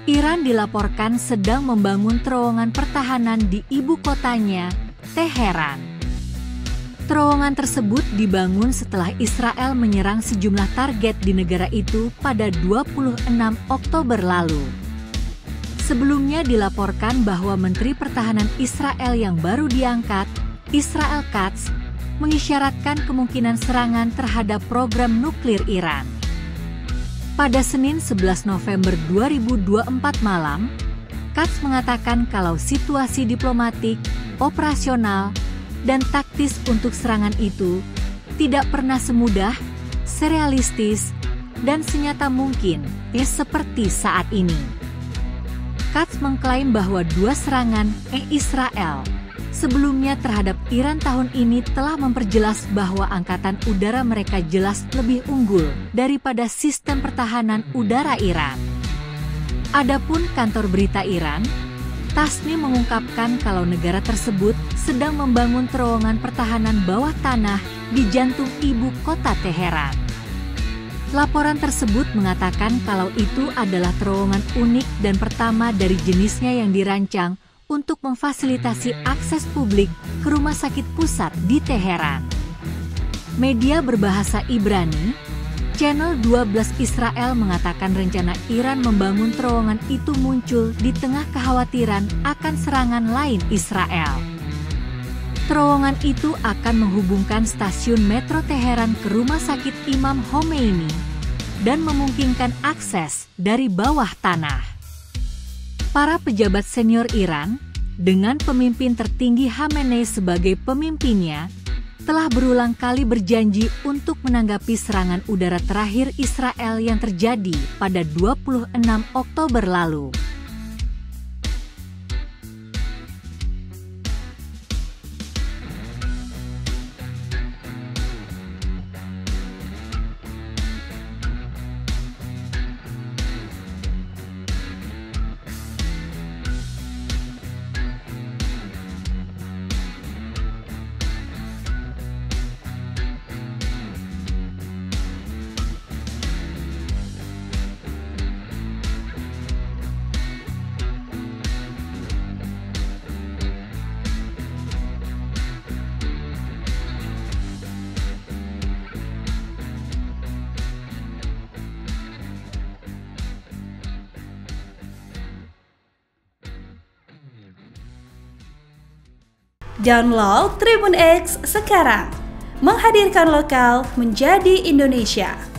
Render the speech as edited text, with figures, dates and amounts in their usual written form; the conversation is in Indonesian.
Iran dilaporkan sedang membangun terowongan pertahanan di ibu kotanya, Teheran. Terowongan tersebut dibangun setelah Israel menyerang sejumlah target di negara itu pada 26 Oktober lalu. Sebelumnya dilaporkan bahwa Menteri Pertahanan Israel yang baru diangkat, Israel Katz, mengisyaratkan kemungkinan serangan terhadap program nuklir Iran. Pada Senin 11 November 2024 malam, Katz mengatakan kalau situasi diplomatik, operasional, dan taktis untuk serangan itu tidak pernah semudah, serealistis, dan senyata mungkin seperti saat ini. Katz mengklaim bahwa dua serangan Israel sebelumnya terhadap Iran tahun ini telah memperjelas bahwa angkatan udara mereka jelas lebih unggul daripada sistem pertahanan udara Iran. Adapun kantor berita Iran, Tasnim mengungkapkan kalau negara tersebut sedang membangun terowongan pertahanan bawah tanah di jantung ibu kota Teheran. Laporan tersebut mengatakan kalau itu adalah terowongan unik dan pertama dari jenisnya yang dirancang untuk memfasilitasi akses publik ke rumah sakit pusat di Teheran. Media berbahasa Ibrani, Channel 12 Israel mengatakan rencana Iran membangun terowongan itu muncul di tengah kekhawatiran akan serangan lain Israel. Terowongan itu akan menghubungkan stasiun metro Teheran ke rumah sakit Imam Khomeini dan memungkinkan akses dari bawah tanah. Para pejabat senior Iran, dengan pemimpin tertinggi Khamenei sebagai pemimpinnya, telah berulang kali berjanji untuk menanggapi serangan udara terakhir Israel yang terjadi pada 26 Oktober lalu. Download Tribun X sekarang, menghadirkan lokal menjadi Indonesia.